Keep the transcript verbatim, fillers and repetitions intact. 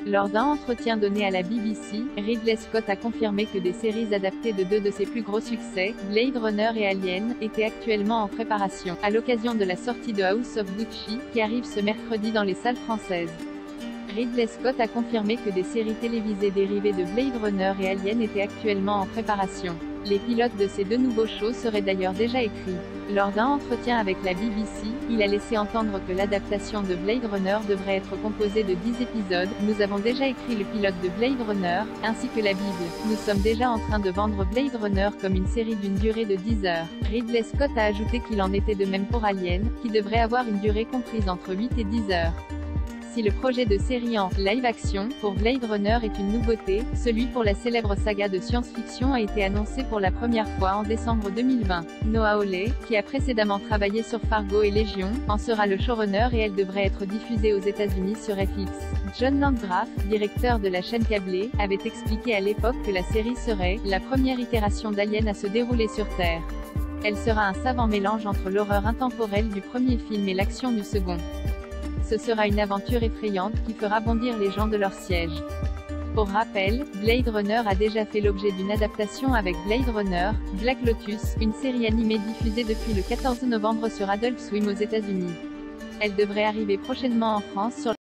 Lors d'un entretien donné à la B B C, Ridley Scott a confirmé que des séries adaptées de deux de ses plus gros succès, Blade Runner et Alien, étaient actuellement en préparation, à l'occasion de la sortie de House of Gucci, qui arrive ce mercredi dans les salles françaises. Ridley Scott a confirmé que des séries télévisées dérivées de Blade Runner et Alien étaient actuellement en préparation. Les pilotes de ces deux nouveaux shows seraient d'ailleurs déjà écrits. Lors d'un entretien avec la B B C, il a laissé entendre que l'adaptation de Blade Runner devrait être composée de dix épisodes. Nous avons déjà écrit le pilote de Blade Runner, ainsi que la Bible. Nous sommes déjà en train de vendre Blade Runner comme une série d'une durée de dix heures. Ridley Scott a ajouté qu'il en était de même pour Alien, qui devrait avoir une durée comprise entre huit et dix heures. Si le projet de série en live-action pour Blade Runner est une nouveauté, celui pour la célèbre saga de science-fiction a été annoncé pour la première fois en décembre deux mille vingt. Noah Hawley, qui a précédemment travaillé sur Fargo et Légion, en sera le showrunner et elle devrait être diffusée aux États-Unis sur F X. John Landgraf, directeur de la chaîne câblée, avait expliqué à l'époque que la série serait la première itération d'Alien à se dérouler sur Terre. Elle sera un savant mélange entre l'horreur intemporelle du premier film et l'action du second. Ce sera une aventure effrayante qui fera bondir les gens de leur siège. Pour rappel, Blade Runner a déjà fait l'objet d'une adaptation avec Blade Runner, Black Lotus, une série animée diffusée depuis le quatorze novembre sur Adult Swim aux États-Unis. Elle devrait arriver prochainement en France sur